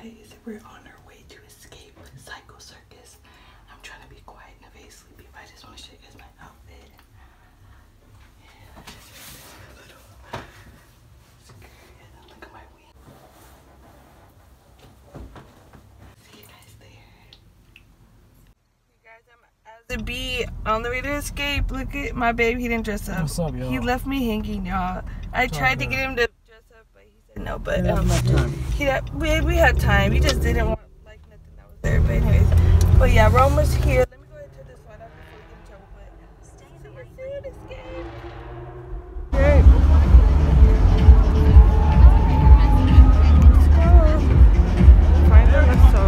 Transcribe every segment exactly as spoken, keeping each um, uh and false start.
Guys, we're on our way to escape Psycho Circus. I'm trying to be quiet and evade sleepy, but I just want to show you guys my outfit. Yeah, I just wear this little skirt and then look at my wing. See you guys there. You guys, I'm as a bee on the way to escape. Look at my babe. He didn't dress up. What's up, y'all? He left me hanging, y'all. I What's tried up, to get him to dress up, but he said no. But um, he had, we we had time. He just didn't want like nothing that was there. But anyways, but yeah, we're almost here. Let me go ahead and turn this one off before we get in trouble. But stay in the soon, escape. Great. Let's go. Find Alesso.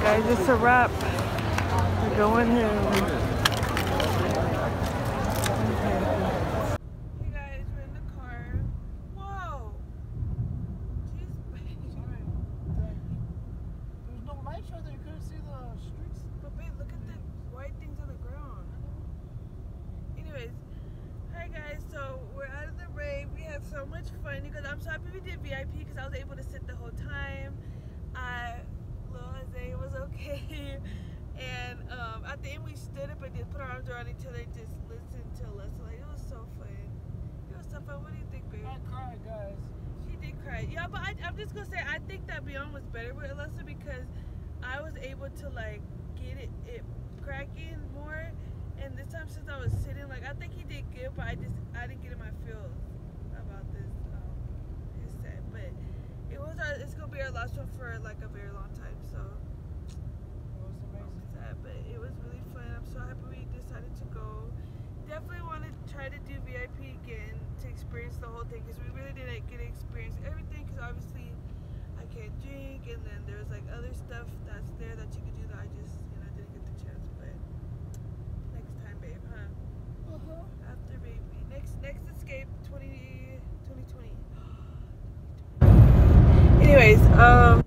guys, it's a wrap. We're going home. Hey guys, we're in the car. Whoa! Jeez, there's no lights right there. You couldn't see the streets. But babe, look at the white things on the ground. Anyways, hi guys. So we're out of the rave. We had so much fun because I'm so happy we did V I P because I was able to sit the whole time. I, little Jose was okay. And um, at the end we stood up and just put our arms around each other and just listened to Alesso. Like, it was so fun. It was so fun. What do you think, babe? I cried, guys. She did cry. Yeah, but I, I'm just gonna say I think that Beyond was better with Alesso because I was able to like get it, it cracking more. And this time since I was sitting, like I think he did good, but I just I didn't get in my feels about this um, his set. But it was our it's gonna be our last one for like a very long time. So. But it was really fun. I'm so happy we decided to go. Definitely want to try to do V I P again to experience the whole thing because we really didn't get to experience everything because obviously I can't drink and then there's like other stuff that's there that you could do that I just you know didn't get the chance. But next time, babe, huh? Uh-huh. After baby. Next next escape twenty twenty. Anyways, um